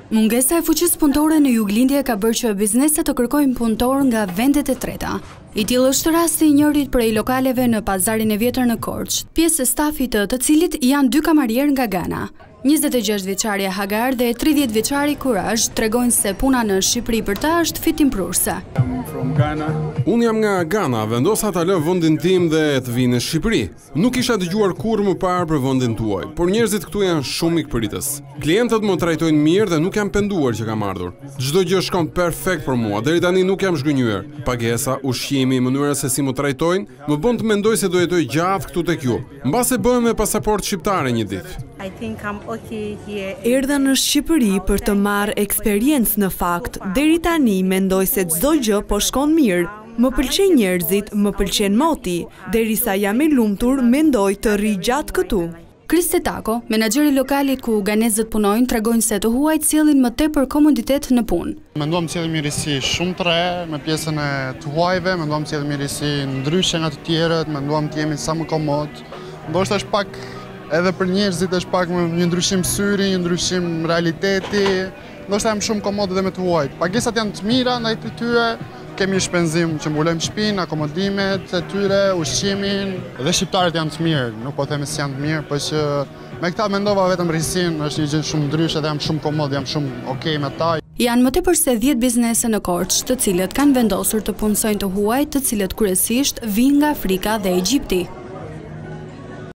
Mungesa e fuqisë punëtore në Juglindje ka bërë që bizneset të kërkojnë punëtor nga vendet e treta. I tillë është rasti i njërit prej lokaleve në pazarin e vjetër në Korçë, pjesë e stafit të cilit janë dy kamarier nga Gana. 26 vjeçari Hagar dhe 30 vjeçari Kuraj tregojnë se puna në Shqipëri për ta është fitimprurse. Unë jam nga Gana, vendosa ta lë vendin tim dhe të vi në Shqipëri. Nuk isha dëgjuar kurrë më parë për vendin tuaj, por njerëzit këtu janë shumë mikpritës. Klientët më trajtojnë mirë dhe nuk jam penduar që kam ardhur. Çdo gjë shkon perfekt për mua, deri tani nuk jam zhgënjur. Pagesa, ushqimi, mënyra se si më trajtojnë, më bën të mendoj se do jetoj gjatë këtu tek ju. Mbase bëhem me pasaportë shqiptare një ditë. Erdha në Shqipëri për të marrë eksperiencë në fakt, deri tani mendoj se çdo gjë po shkon mirë. Më pëlqejnë njerëzit, më pëlqen moti, derisa jam i lumtur mendoj të rri gjatë këtu. Kriste Tako, menaxheri lokalit ku ganezët punojnë, tregojnë se të huajt sjellin më tepër komoditet në punë. Menduam të sjellin mirësi shumë të re me pjesën e të huajve, menduam të sjellin mirësi ndryshe nga të tjerët, menduam të jemi sa më komod. Ndoshta është pak edhe për njerëzit është pak një ndryshim syri, një ndryshim realiteti, ndoshta jam shumë komod edhe me të huajt. Pagesat janë të mira ndaj të tyre, kemi shpenzim që mbulojmë shtëpinë, akomodimet e tyre, ushqimin, dhe shqiptarët janë të mirë, nuk po themi se janë të mirë, por që me këta mendova vetëm rrisin, është një gjë shumë ndryshe dhe jam shumë komod, jam shumë okay me ta. Janë më tepër se 10 biznese në Korçë, të cilët kanë vendosur të punësojnë të huajt, të cilët kryesisht vijnë nga Afrika dhe Egjipti.